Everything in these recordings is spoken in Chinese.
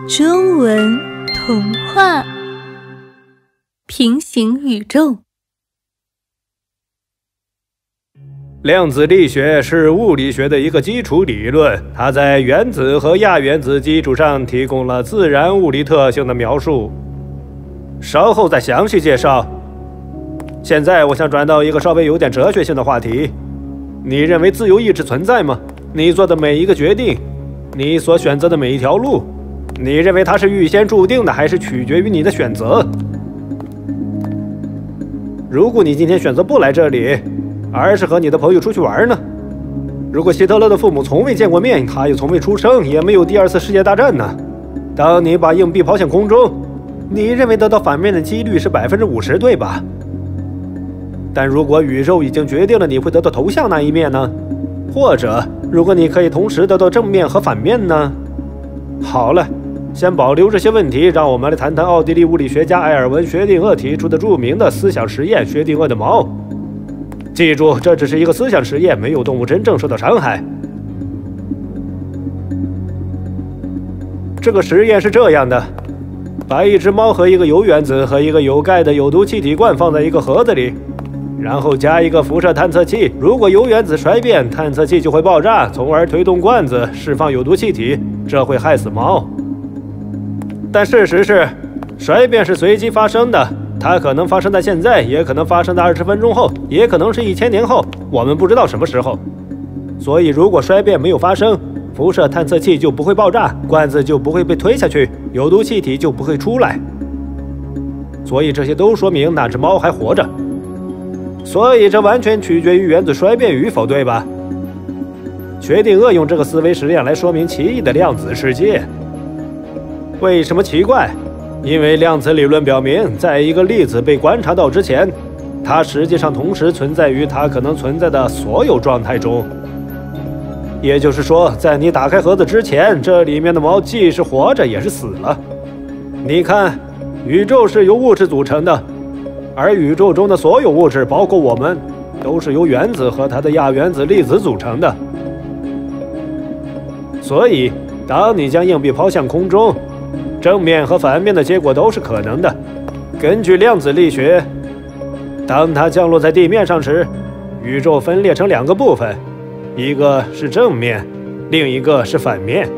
中文童话。平行宇宙。 量子力学是物理学的一个基础理论，它在原子和亚原子基础上提供了自然物理特性的描述，稍后再详细介绍。现在我想转到一个稍微有点哲学性的话题：你认为自由意志存在吗？你做的每一个决定，你所选择的每一条路，你认为它是预先注定的，还是取决于你的选择？如果你今天选择不来这里，而是和你的朋友出去玩呢？如果希特勒的父母从未见过面，他也从未出生，也没有第二次世界大战呢？当你把硬币抛向空中，你认为得到反面的几率是50%，对吧？但如果宇宙已经决定了你会得到头像那一面呢？或者如果你可以同时得到正面和反面呢？好了，先保留这些问题，让我们来谈谈奥地利物理学家埃尔文·薛定谔提出的著名的思想实验——薛定谔的猫。记住，这只是一个思想实验，没有动物真正受到伤害。这个实验是这样的：把一只猫和一个铀原子和一个有盖的有毒气体罐放在一个盒子里，然后加一个辐射探测器。如果铀原子衰变，探测器就会爆炸，从而推动罐子释放有毒气体，这会害死猫。但事实是，衰变是随机发生的。它可能发生在现在，也可能发生在20分钟后，也可能是1000年后，我们不知道什么时候。所以如果衰变没有发生，辐射探测器就不会爆炸，罐子就不会被推下去，有毒气体就不会出来。所以这些都说明那只猫还活着。所以这完全取决于原子衰变与否，对吧？薛定谔用这个思维实验来说明奇异的量子世界。为什么奇怪？因为量子理论表明，在一个粒子被观察到之前，它实际上同时存在于它可能存在的所有状态中。也就是说，在你打开盒子之前，这里面的猫既是活着也是死了。你看，宇宙是由物质组成的，而宇宙中的所有物质，包括我们，都是由原子和它的亚原子粒子组成的。所以，当你将硬币抛向空中，正面和反面的结果都是可能的。根据量子力学，当它降落在地面上时，宇宙分裂成2个部分，一个是正面，另一个是反面。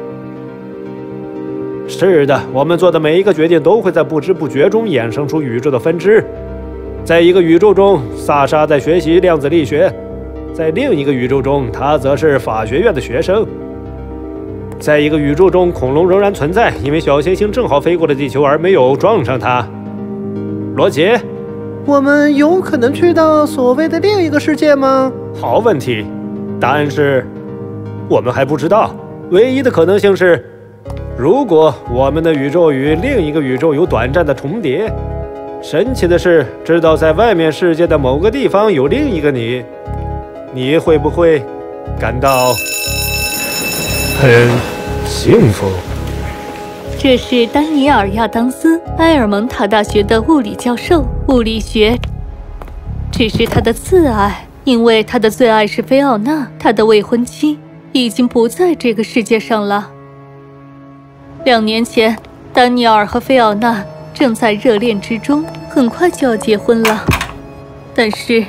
是的，我们做的每一个决定都会在不知不觉中衍生出宇宙的分支。在一个宇宙中，萨莎在学习量子力学；在另一个宇宙中，他则是法学院的学生。在一个宇宙中，恐龙仍然存在，因为小行星正好飞过了地球而没有撞上它。罗杰， 我们有可能去到所谓的另一个世界吗？ 好问题，答案是，我们还不知道。唯一的可能性是，如果我们的宇宙与另一个宇宙有短暂的重叠。神奇的是，知道在外面世界的某个地方有另一个你，你会不会感到很幸福？ 这是丹尼尔·亚当斯，埃尔蒙塔大学的物理教授。物理学只是他的次爱，因为他的最爱是菲奥娜，他的未婚妻已经不在这个世界上了。2年前，丹尼尔和菲奥娜正在热恋之中，很快就要结婚了。但是，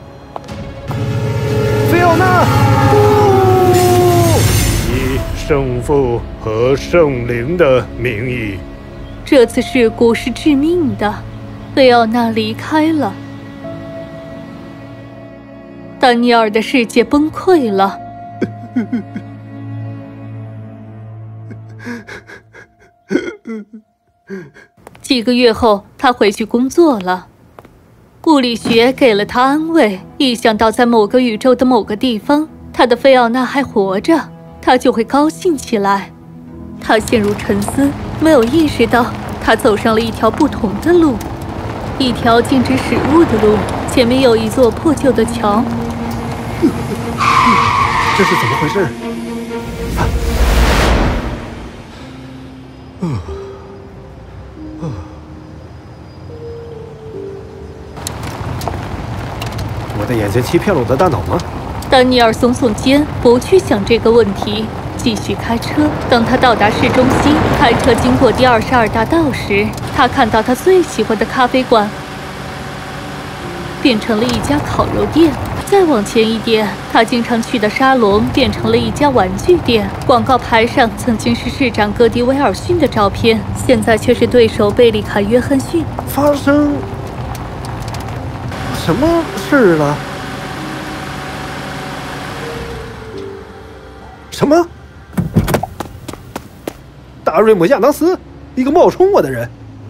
菲奥娜， 以圣父和圣灵的名义， 这次事故是致命的。菲奥娜离开了，丹尼尔的世界崩溃了。几个月后，他回去工作了。物理学给了他安慰，一想到在某个宇宙的某个地方，他的菲奥娜还活着，他就会高兴起来。他陷入沉思，没有意识到他走上了一条不同的路，一条禁止驶入的路。前面有一座破旧的桥。 这是怎么回事？ 我的眼睛欺骗了我的大脑吗？ 丹尼尔耸耸肩，不去想这个问题。 继续开车。等他到达市中心，开车经过第22大道时，他看到他最喜欢的咖啡馆变成了一家烤肉店。再往前一点，他经常去的沙龙变成了一家玩具店。广告牌上曾经是市长戈迪威尔逊的照片，现在却是对手贝利卡约翰逊。 发生什么事了？ 什么？达瑞姆·亚当斯，一个冒充我的人。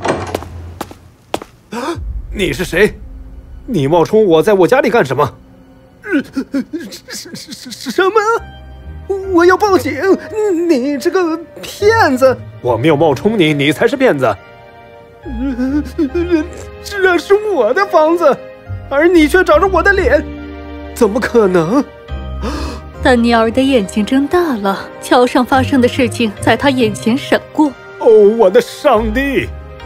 你是谁？你冒充我在我家里干什么？ 什么？我要报警！你这个骗子！ 我没有冒充你，你才是骗子。 这是我的房子，而你却长着我的脸，怎么可能？ 丹尼尔的眼睛睁大了，桥上发生的事情在他眼前闪过。 哦，我的上帝！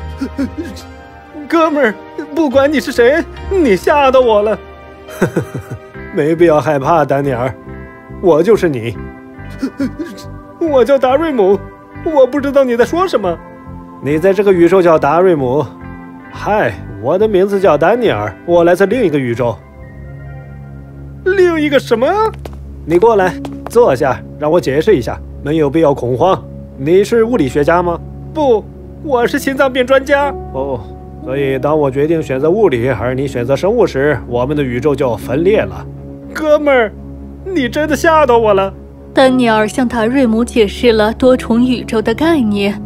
哥们儿，不管你是谁，你吓到我了。 没必要害怕，丹尼尔，我就是你。 我叫达瑞姆，我不知道你在说什么。 你在这个宇宙叫达瑞姆。嗨，我的名字叫丹尼尔，我来自另一个宇宙。 另一个什么？ 你过来，坐下，让我解释一下。没有必要恐慌。你是物理学家吗？ 不，我是心脏病专家。 哦，所以当我决定选择物理，而你选择生物时，我们的宇宙就分裂了。 哥们儿，你真的吓到我了。 丹尼尔向达瑞姆解释了多重宇宙的概念。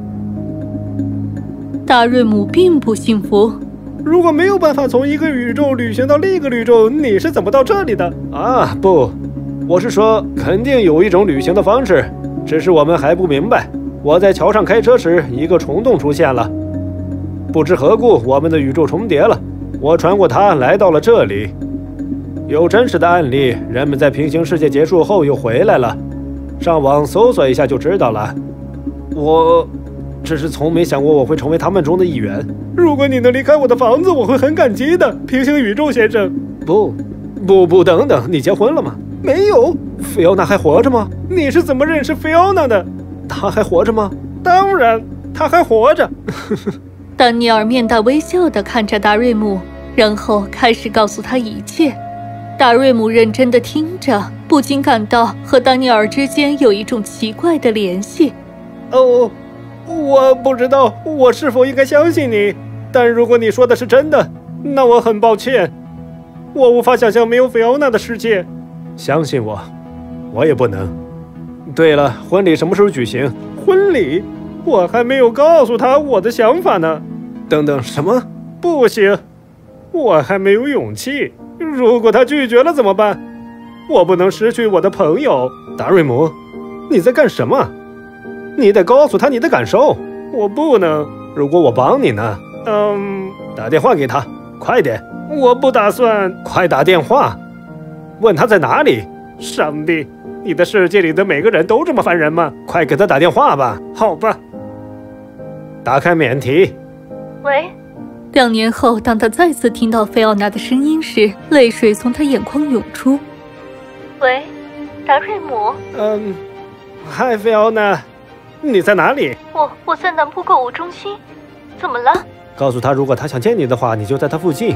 达瑞姆并不信服。 如果没有办法从一个宇宙旅行到另一个宇宙，你是怎么到这里的？ 啊，不，我是说，肯定有一种旅行的方式，只是我们还不明白。我在桥上开车时，一个虫洞出现了，不知何故，我们的宇宙重叠了。我穿过它来到了这里。有真实的案例，人们在平行世界结束后又回来了，上网搜索一下就知道了。我只是从没想过我会成为他们中的一员。 如果你能离开我的房子，我会很感激的，平行宇宙先生。 不，等等，你结婚了吗？ 没有。 菲奥娜还活着吗？ 你是怎么认识菲奥娜的？ 她还活着吗？ 当然，她还活着。 丹尼尔面带微笑地看着达瑞姆，然后开始告诉他一切。达瑞姆认真地听着，不禁感到和丹尼尔之间有一种奇怪的联系。 哦，我不知道我是否应该相信你，但如果你说的是真的，那我很抱歉，我无法想象没有菲奥娜的世界。 相信我，我也不能。对了，婚礼什么时候举行？ 婚礼？我还没有告诉他我的想法呢。 等等，什么？ 不行，我还没有勇气。如果他拒绝了怎么办？我不能失去我的朋友。 达瑞姆，你在干什么？你得告诉他你的感受。 我不能。 如果我帮你呢？打电话给他，快点。 我不打算。 快打电话，问他在哪里。 上帝，你的世界里的每个人都这么烦人吗？ 快给他打电话吧。 好吧。 打开免提。 喂。2年后，当他再次听到菲奥娜的声音时，泪水从他眼眶涌出。喂，达瑞姆。 嗨，菲奥娜，你在哪里？ 我在南部购物中心。怎么了？ 告诉他，如果他想见你的话，你就在他附近。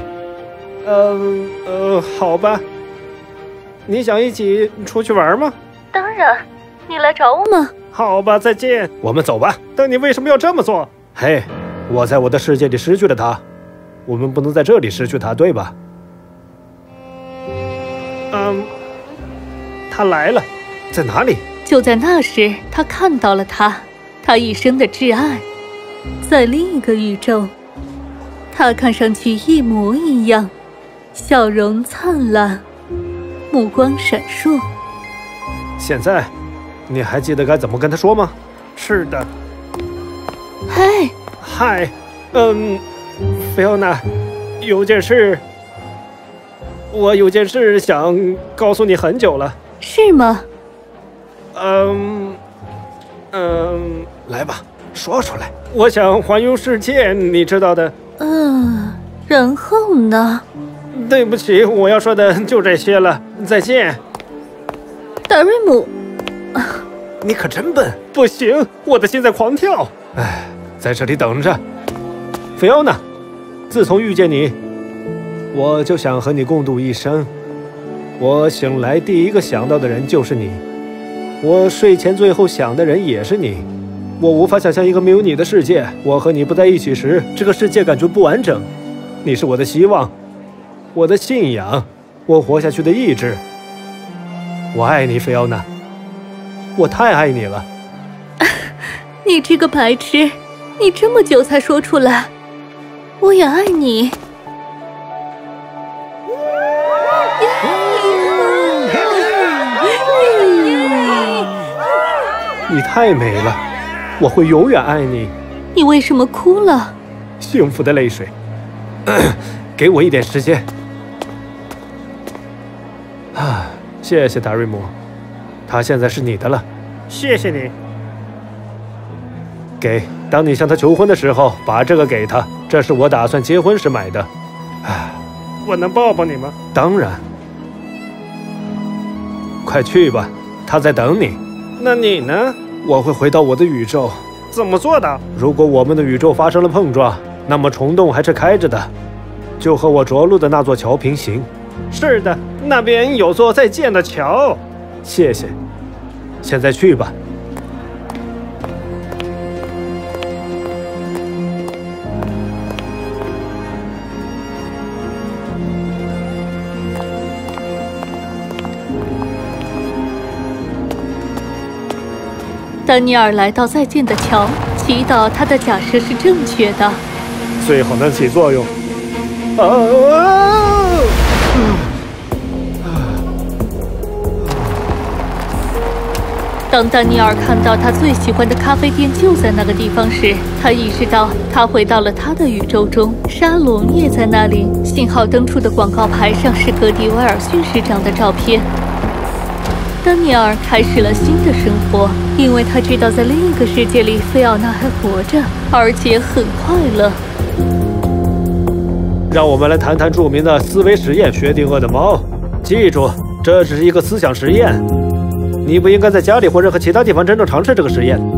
好吧。你想一起出去玩吗？ 当然。你来找我吗？ 好吧，再见。 我们走吧。 但你为什么要这么做？ 嘿，我在我的世界里失去了他，我们不能在这里失去他，对吧？ 他来了。 在哪里？ 就在那时，他看到了他一生的挚爱，在另一个宇宙。他看上去一模一样，笑容灿烂，目光闪烁。 现在，你还记得该怎么跟他说吗？ 是的。 嘿。 嗨，菲奥娜，我有件事想告诉你很久了。 是吗？ 来吧，说出来。 我想环游世界，你知道的。 然后呢？ 对不起，我要说的就这些了。再见。 达瑞姆。 你可真笨！ 不行，我的心在狂跳。 哎，在这里等着。菲奥娜，自从遇见你，我就想和你共度一生。我醒来第一个想到的人就是你，我睡前最后想的人也是你。我无法想象一个没有你的世界。我和你不在一起时，这个世界感觉不完整。你是我的希望，我的信仰，我活下去的意志。我爱你，菲奥娜，我太爱你了。 你这个白痴，你这么久才说出来，我也爱你。 你太美了，我会永远爱你。 你为什么哭了？ 幸福的泪水。给我一点时间。啊，谢谢达瑞姆，他现在是你的了。 谢谢你。 当你向他求婚的时候，把这个给他，这是我打算结婚时买的。啊， 我能抱抱你吗？ 当然。快去吧，他在等你。 那你呢？ 我会回到我的宇宙。 怎么做到？ 如果我们的宇宙发生了碰撞，那么虫洞还是开着的，就和我着陆的那座桥平行。 是的，那边有座在建的桥。 谢谢。现在去吧。 丹尼尔来到在建的桥，祈祷他的假设是正确的， 最好能起作用。 当丹尼尔看到他最喜欢的咖啡店就在那个地方时，他意识到他回到了他的宇宙中。沙龙也在那里，信号灯处的广告牌上是格迪威尔逊市长的照片。丹尼尔开始了新的生活，因为他知道在另一个世界里，菲奥娜还活着，而且很快乐。 让我们来谈谈著名的思维实验——薛定谔的猫。记住，这只是一个思想实验，你不应该在家里或任何其他地方真正尝试这个实验。